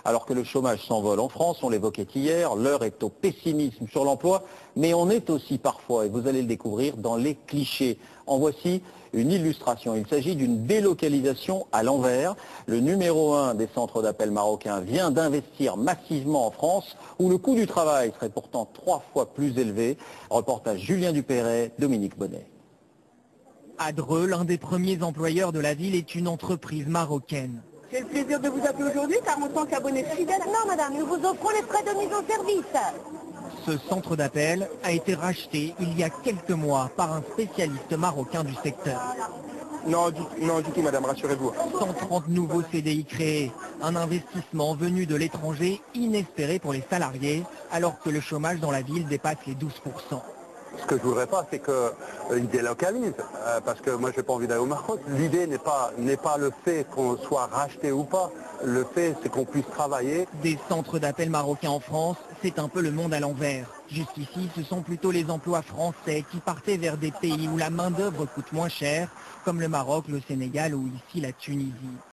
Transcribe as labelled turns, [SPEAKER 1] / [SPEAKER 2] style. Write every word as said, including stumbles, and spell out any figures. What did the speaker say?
[SPEAKER 1] Alors que le chômage s'envole en France, on l'évoquait hier, l'heure est au pessimisme sur l'emploi, mais on est aussi parfois, et vous allez le découvrir, dans les clichés. En voici une illustration. Il s'agit d'une délocalisation à l'envers. Le numéro un des centres d'appel marocains vient d'investir massivement en France, où le coût du travail serait pourtant trois fois plus élevé. Reportage Julien Dupéret, Dominique Bonnet.
[SPEAKER 2] À Dreux, l'un des premiers employeurs de la ville est une entreprise marocaine.
[SPEAKER 3] J'ai le plaisir de vous appeler aujourd'hui car en tant qu'abonné fidèle...
[SPEAKER 4] Non madame, nous vous offrons les frais de mise en service.
[SPEAKER 2] Ce centre d'appel a été racheté il y a quelques mois par un spécialiste marocain du secteur.
[SPEAKER 3] Non, du, non, du tout madame, rassurez-vous.
[SPEAKER 2] cent trente nouveaux C D I créés, un investissement venu de l'étranger inespéré pour les salariés, alors que le chômage dans la ville dépasse les douze pour cent.
[SPEAKER 5] Ce que je voudrais pas, c'est qu'ils délocalisent, euh, parce que moi, j'ai pas envie d'aller au Maroc. L'idée n'est pas, n'est pas le fait qu'on soit racheté ou pas. Le fait, c'est qu'on puisse travailler.
[SPEAKER 2] Des centres d'appel marocains en France, c'est un peu le monde à l'envers. Jusqu'ici, ce sont plutôt les emplois français qui partaient vers des pays où la main-d'œuvre coûte moins cher, comme le Maroc, le Sénégal ou ici la Tunisie.